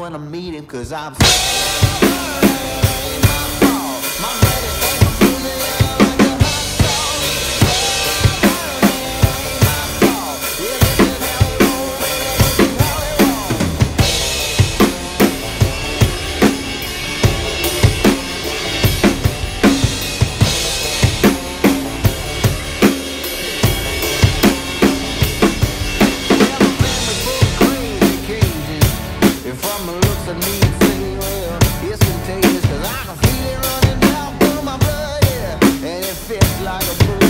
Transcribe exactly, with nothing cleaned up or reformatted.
gonna meet him, cause I'm so ain't my fault. My money ain't moving like a hot dog. Ain't my fault. Yeah, this is how it rolls, and this is how it rolls. From the looks of me, say, well, it's contagious, cause I can feel it running down through my blood, yeah, and it feels like a bullet.